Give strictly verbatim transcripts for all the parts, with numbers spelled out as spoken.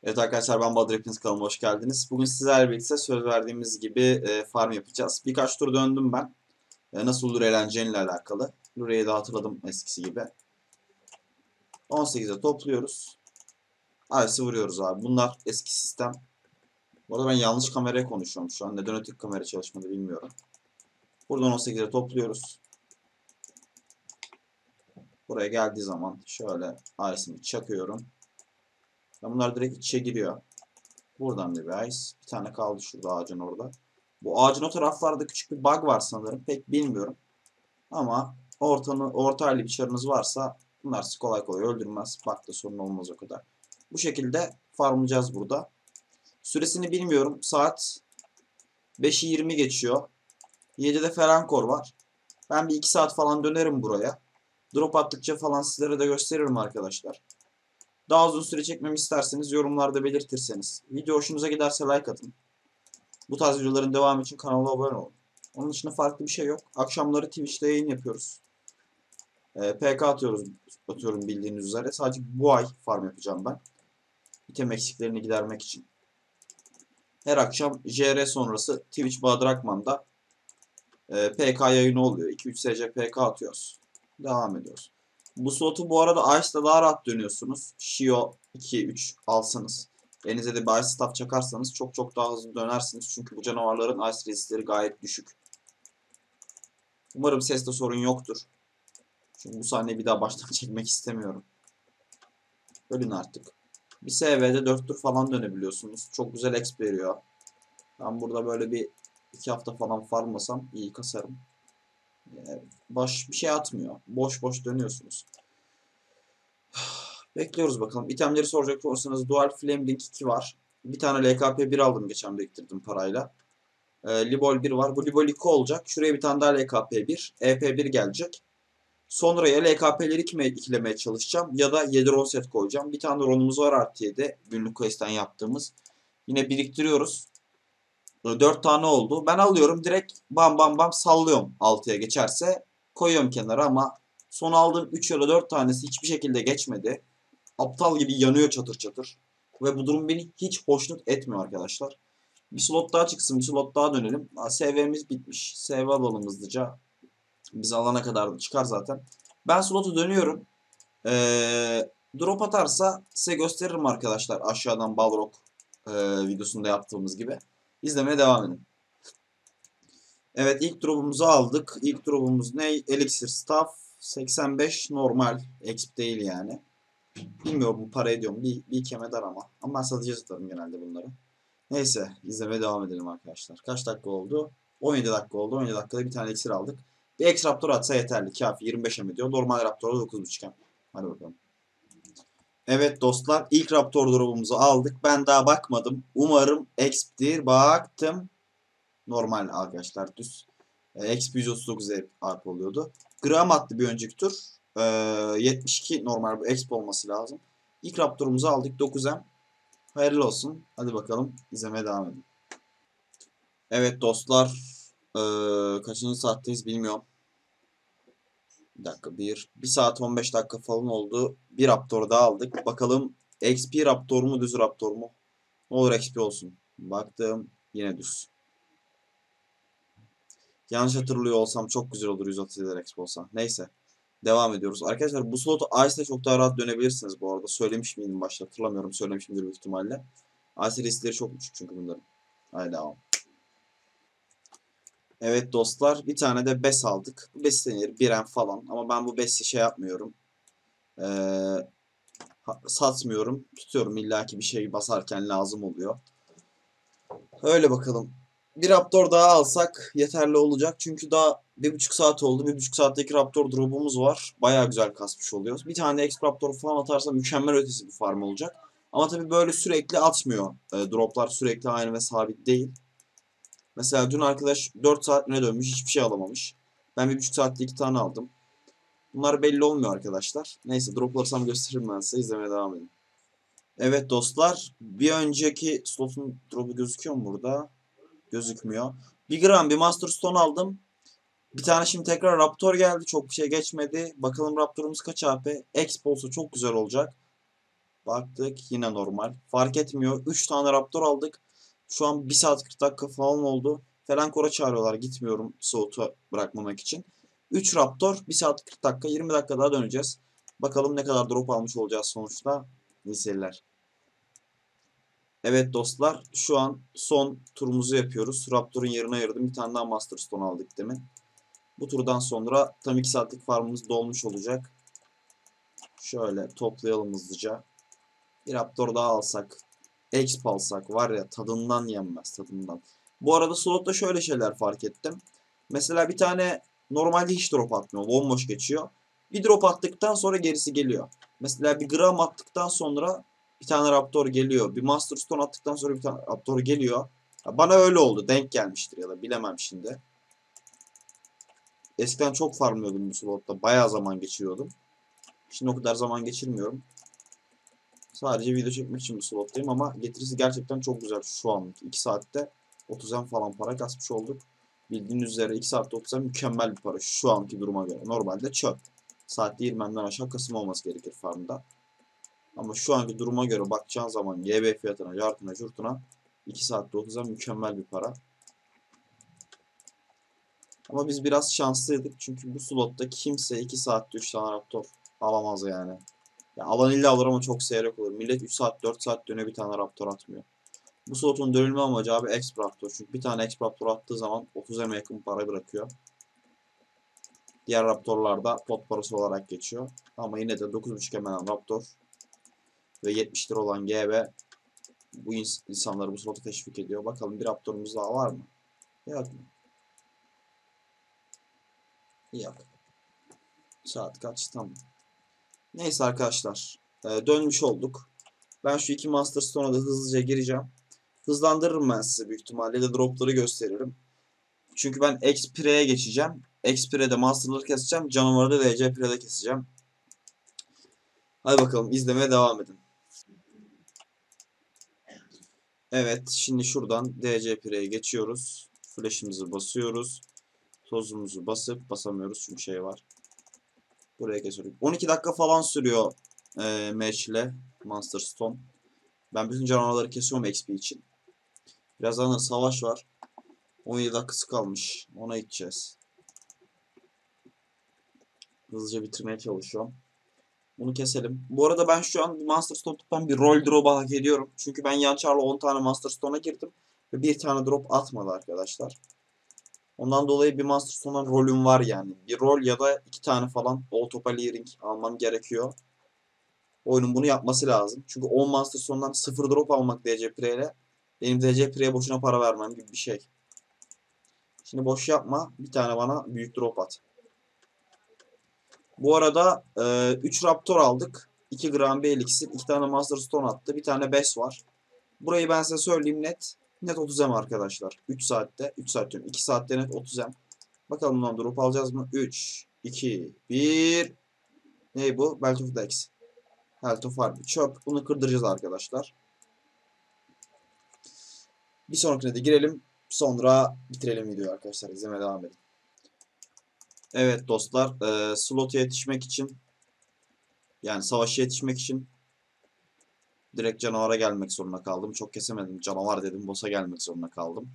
Evet arkadaşlar, ben Bahadır, hepiniz kanalıma hoş geldiniz. Bugün sizlerle birlikte söz verdiğimiz gibi e, farm yapacağız. Birkaç tur döndüm ben. E, nasıl olur eğlenceyle alakalı. Burayı da hatırladım eskisi gibi. on sekize topluyoruz. Ice'ı vuruyoruz abi. Bunlar eski sistem. Bu arada ben yanlış kameraya konuşuyorum şu an. Neden öteki kamera çalışmadı bilmiyorum. Buradan on sekize topluyoruz. Buraya geldiği zaman şöyle Ice'ını çakıyorum. Bunlar direkt içe giriyor. Buradan da bir Ice. Bir tane kaldı şurada ağacın orada. Bu ağacın o taraflarda küçük bir bug var sanırım. Pek bilmiyorum. Ama ortanı, orta halli bir çarınız varsa bunlar sizi kolay kolay öldürmez. Bug'da sorun olmaz o kadar. Bu şekilde farmlayacağız burada. Süresini bilmiyorum. Saat beşi yirmi geçiyor. yedide Ferankor var. Ben bir iki saat falan dönerim buraya. Drop attıkça falan sizlere de gösteririm arkadaşlar. Daha uzun süre çekmemi isterseniz yorumlarda belirtirseniz. Video hoşunuza giderse like atın. Bu tarz videoların devamı için kanala abone olun. Onun dışında farklı bir şey yok. Akşamları Twitch'te yayın yapıyoruz. E, P K atıyoruz, atıyorum bildiğiniz üzere. Sadece bu ay farm yapacağım ben. İtem eksiklerini gidermek için. Her akşam J R sonrası Twitch Bahadır Akman'da e, P K yayını oluyor. iki üç S C P K atıyoruz. Devam ediyoruz. Bu slotu bu arada Ice'da daha rahat dönüyorsunuz. Shio iki üç alsanız. Elinize de bir Ice Staff çakarsanız çok çok daha hızlı dönersiniz. Çünkü bu canavarların Ice resistleri gayet düşük. Umarım seste sorun yoktur. Çünkü bu sahneyi bir daha baştan çekmek istemiyorum. Ölün artık. Bir S V'de dört tur falan dönebiliyorsunuz. Çok güzel exp veriyor. Ben burada böyle bir iki hafta falan farmlasam iyi kasarım. Baş bir şey atmıyor. Boş boş dönüyorsunuz. Bekliyoruz bakalım. İtemleri soracak olursanız Dual Flame Link iki var. Bir tane L K P bir aldım, geçen biriktirdim parayla. E, Libol bir var. Bu Libol iki olacak. Şuraya bir tane daha L K P bir. E P bir gelecek. Sonra ya L K P'leri ikilemeye çalışacağım ya da yedi ron set koyacağım. Bir tane ronumuz var artı yedi. Günlük quest'ten yaptığımız. Yine biriktiriyoruz. dört tane oldu. Ben alıyorum direkt bam bam bam sallıyorum, altıya geçerse koyuyorum kenara ama son aldığım üç ya da dört tanesi hiçbir şekilde geçmedi. Aptal gibi yanıyor çatır çatır. Ve bu durum beni hiç hoşnut etmiyor arkadaşlar. Bir slot daha çıksın, bir slot daha dönelim. S V'miz bitmiş. S V alalım hızlıca. Biz alana kadar da çıkar zaten. Ben slotu dönüyorum. Ee, drop atarsa size gösteririm arkadaşlar. Aşağıdan Balrog e, videosunda yaptığımız gibi. İzlemeye devam edin. Evet, ilk drop'umuzu aldık. İlk drop'umuz ne? Elixir Staff. seksen beş normal. Exp değil yani. Bilmiyorum bu para ediyor mu? Bir, bir keme dar ama. Ama ben satıcı satarım genelde bunları. Neyse, izlemeye devam edelim arkadaşlar. Kaç dakika oldu? on yedi dakika oldu. on yedi dakikada bir tane elixir aldık. Bir X Raptor atsa yeterli. Kafi. yirmi beş em ediyor. Normal Raptor'da dokuz buçuk em. Hadi bakalım. Evet dostlar, ilk Raptor drop'umuzu aldık. Ben daha bakmadım. Umarım X'tir. Baktım. Normal arkadaşlar, düz. E, X P yüz otuz dokuz arp oluyordu. Gram attı bir önceki tur. E, yetmiş iki normal, bu Exp olması lazım. İlk Raptor'umuzu aldık, dokuz em. Hayırlı olsun. Hadi bakalım, izlemeye devam edin. Evet dostlar, e, kaçıncı saatteyiz bilmiyorum. Bir dakika, bir. bir saat on beş dakika falan oldu. Bir Raptor daha aldık. Bakalım X P Raptor mu düz Raptor mu? Ne olur X P olsun. Baktım, yine düz. Yanlış hatırlıyor olsam çok güzel olur yüz otuz yedi Expo olsa. Neyse. Devam ediyoruz. Arkadaşlar bu slotu Ice'de çok daha rahat dönebilirsiniz bu arada. Söylemiş miydim başta? Hatırlamıyorum. Söylemişimdir büyük ihtimalle. Ice riskleri çok düşük çünkü bunların. Haydi devam. Evet dostlar. Bir tane de bes aldık. Bu bes denir. bir em falan. Ama ben bu besi şey yapmıyorum. Ee, satmıyorum. Tutuyorum. İllaki bir şey basarken lazım oluyor. Öyle bakalım. Bir Raptor daha alsak yeterli olacak. Çünkü daha bir buçuk saat oldu. Bir buçuk saatteki Raptor drop'umuz var. Bayağı güzel kasmış oluyoruz. Bir tane de X Raptor falan atarsa mükemmel ötesi bir farm olacak. Ama tabii böyle sürekli atmıyor. E, droplar sürekli aynı ve sabit değil. Mesela dün arkadaş dört saatine dönmüş, hiçbir şey alamamış. Ben bir buçuk saatte iki tane aldım. Bunlar belli olmuyor arkadaşlar. Neyse, drop alırsam gösteririm ben size. İzlemeye devam edin. Evet dostlar. Bir önceki slotun drop'u gözüküyor mu burada? Gözükmüyor. Bir gram bir Master Stone aldım. Bir tane şimdi tekrar Raptor geldi. Çok bir şey geçmedi. Bakalım Raptor'umuz kaç A P? Exp olsa çok güzel olacak. Baktık yine normal. Fark etmiyor. üç tane Raptor aldık. Şu an bir saat kırk dakika falan oldu. Felankora çağırıyorlar. Gitmiyorum soğutu bırakmamak için. üç Raptor bir saat kırk dakika, yirmi dakika daha döneceğiz. Bakalım ne kadar drop almış olacağız sonuçta. İyi seyirler. Evet dostlar, şu an son turumuzu yapıyoruz. Raptor'un yerine ayırdım. Bir tane daha Master Stone aldık demin. Bu turdan sonra tam iki saatlik farmımız dolmuş olacak. Şöyle toplayalım hızlıca. Bir Raptor daha alsak, Exp alsak var ya, tadından yenmez, tadından. Bu arada slotta şöyle şeyler fark ettim. Mesela bir tane normalde hiç drop atmıyor. Bomboş geçiyor. Bir drop attıktan sonra gerisi geliyor. Mesela bir gram attıktan sonra bir tane Raptor geliyor. Bir Master Stone attıktan sonra bir tane Raptor geliyor. Bana öyle oldu. Denk gelmiştir ya da bilemem şimdi. Eskiden çok farmlıyordum bu slotta. Bayağı zaman geçiriyordum. Şimdi o kadar zaman geçirmiyorum. Sadece video çekmek için bu slottayım ama getirisi gerçekten çok güzel şu an. iki saatte otuz M falan para kasmış olduk. Bildiğiniz üzere iki saatte otuz M mükemmel bir para şu anki duruma göre. Normalde çöp. Saatte yirmi M'den aşağı kasım olması gerekir farmda. Ama şu anki duruma göre bakacağın zaman G B fiyatına, cartına, curtuna iki saatte otuz M mükemmel bir para. Ama biz biraz şanslıydık çünkü bu slotta kimse iki saatte üç tane Raptor alamaz yani. Ya alan illa alır ama çok seyrek olur. Millet üç saat dört saat döne bir tane Raptor atmıyor. Bu slotun dönülme amacı abi Exp Raptor. Çünkü bir tane Exp Raptor attığı zaman otuz M'e yakın para bırakıyor. Diğer Raptorlar da pot parası olarak geçiyor. Ama yine de dokuz buçuk M'den Raptor ve yetmiş lira olan G B bu ins insanları bu slota teşvik ediyor. Bakalım bir Raptor'umuz daha var mı? Yok mu? Yok. Saat kaç? Tamam. Neyse arkadaşlar. Ee, dönmüş olduk. Ben şu iki Master Stone'a da hızlıca gireceğim. Hızlandırırım ben size büyük ihtimalle de dropları gösteririm. Çünkü ben X-Pire'ye geçeceğim. X-Pire'de Master'ları keseceğim. Canavarı da D C Pire'de keseceğim. Hadi bakalım izlemeye devam edin. Evet şimdi şuradan D C Pire'ye geçiyoruz. Flash'ımızı basıyoruz. Tozumuzu basıp basamıyoruz çünkü şey var. Buraya kesiyoruz. on iki dakika falan sürüyor e, match ile Master Stone. Ben bütün canavarları kesiyorum X P için. Birazdan da savaş var. on yedi dakikası kalmış. Ona gideceğiz. Hızlıca bitirmeye çalışıyorum. Bunu keselim. Bu arada ben şu an Master Stone'dan bir rol drop'u hak ediyorum. Çünkü ben yançarla on tane Master Stone'a girdim. Ve bir tane drop atmadı arkadaşlar. Ondan dolayı bir Master Stone'dan rolüm var yani. Bir rol ya da iki tane falan All-Topa Leering almam gerekiyor. Oyunun bunu yapması lazım. Çünkü on Master Stone'dan sıfır drop almak D C Pre ile benim D C Pre'ye boşuna para vermem gibi bir şey. Şimdi boş yapma. Bir tane bana büyük drop at. Bu arada e, üç Raptor aldık. iki gram bir elixir. iki tane Master Stone attı. Bir tane Bes var. Burayı ben size söyleyeyim net. Net otuz M arkadaşlar. üç saatte. üç saat diyorum. iki saatte net otuz M. Bakalım bundan drop alacağız mı? üç, iki, bir. Ne bu? Belt of Dex. Health of Harbi. Çöp. Bunu kırdıracağız arkadaşlar. Bir sonrakine de girelim. Sonra bitirelim videoyu arkadaşlar. İzlemeye devam edin. Evet dostlar. E, slot'a yetişmek için yani savaşa yetişmek için direkt canavara gelmek zorunda kaldım. Çok kesemedim. Canavar dedim. Boss'a gelmek zorunda kaldım.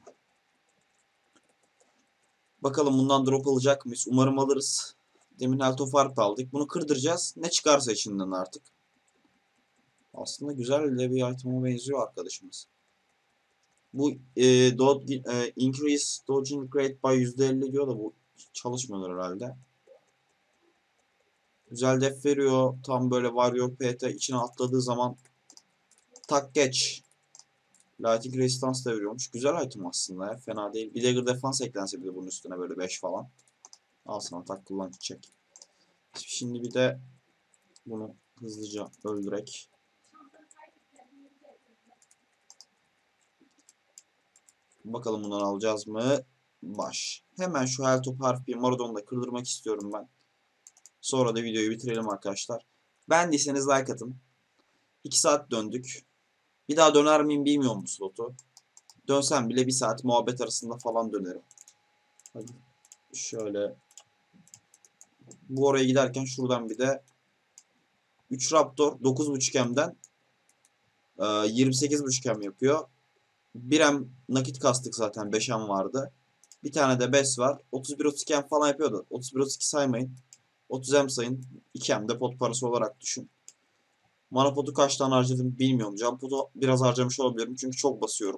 Bakalım bundan drop alacak mıyız? Umarım alırız. Demin Altofarp aldık. Bunu kırdıracağız. Ne çıkarsa içinden artık. Aslında güzel de bir item'a benziyor arkadaşımız. Bu e, dodge, e, increase dodging rate by yüzde elli diyor da bu çalışmıyor herhalde. Güzel def veriyor. Tam böyle Warrior P T içine atladığı zaman tak geç. Lighting Resistance da veriyormuş. Güzel item aslında ya. Fena değil. Bir Dagger Defense eklense bir de bunun üstüne böyle beş falan. Al sana atak kullan çek. Şimdi bir de bunu hızlıca öldürek. Bakalım bundan alacağız mı? Baş. Hemen şu Helltop Harpiye Maradon'u da kırdırmak istiyorum ben. Sonra da videoyu bitirelim arkadaşlar. Beğendiyseniz like atın. iki saat döndük. Bir daha döner miyim bilmiyorum bu slotu. Dönsem bile bir saat muhabbet arasında falan dönerim. Hadi şöyle. Bu oraya giderken şuradan bir de üç Raptor dokuz buçuk M'den e, yirmi sekiz buçuk M yapıyor. bir M nakit kastık zaten, beş M vardı. Bir tane de B E S var. otuz bir otuz iki M falan yapıyordu. otuz bir otuz iki saymayın. otuz M sayın. iki M de pot parası olarak düşün. Mana potu kaç tane harcadım bilmiyorum. Can potu biraz harcamış olabilirim çünkü çok basıyorum.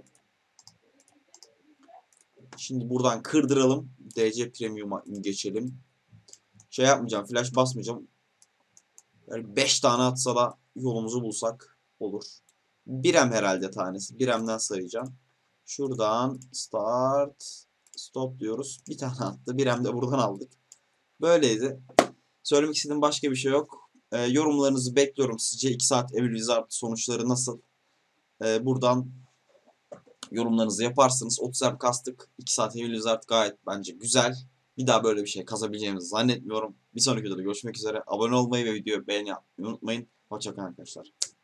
Şimdi buradan kırdıralım. D C Premium'a geçelim. Şey yapmayacağım. Flash basmayacağım. Yani beş tane atsa da yolumuzu bulsak olur. bir M herhalde tanesi. bir M'den sayacağım. Şuradan start stop diyoruz. Bir tane attı. bir M de buradan aldık. Böyleydi. Söylemek istediğim başka bir şey yok. E, yorumlarınızı bekliyorum. Sizce iki saat Evil Wizard sonuçları nasıl? E, buradan yorumlarınızı yaparsınız. otuz M kastık. iki saat Evil Wizard gayet bence güzel. Bir daha böyle bir şey kazabileceğimizi zannetmiyorum. Bir sonraki videoda görüşmek üzere. Abone olmayı ve videoyu beğeni yapmayı unutmayın. Hoşçakalın arkadaşlar.